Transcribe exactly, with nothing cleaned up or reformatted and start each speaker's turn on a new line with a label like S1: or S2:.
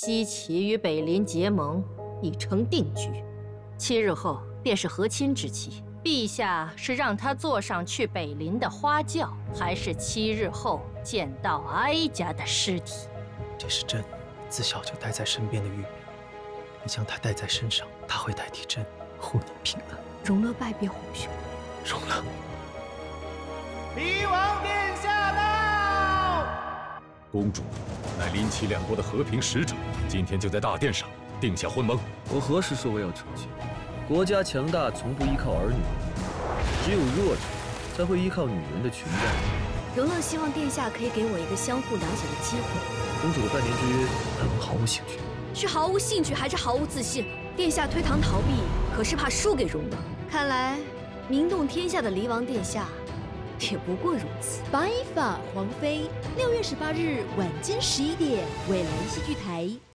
S1: 西岐与北林结盟已成定局，七日后便是和亲之期。陛下是让他坐上去北林的花轿，还是七日后见到哀家的尸体？
S2: 这是朕自小就带在身边的玉柄，你将它带在身上，它会代替朕护你平安。
S3: 容乐拜别皇兄。
S2: 容乐。
S4: 离王殿下到！
S5: 公主乃林齐两国的和平使者，今天就在大殿上定下婚盟。
S6: 我何时说我要成亲？国家强大从不依靠儿女，只有弱者才会依靠女人的裙带。
S3: 容乐希望殿下可以给我一个相互了解的机会。
S6: 公主的半年之约，本王毫无兴趣。
S3: 是毫无兴趣还是毫无自信？殿下推搪逃避，可是怕输给容乐。看来，名动天下的离王殿下，也不过如此。
S7: 白发皇妃，六月十八日晚间十一点，未来戏剧台。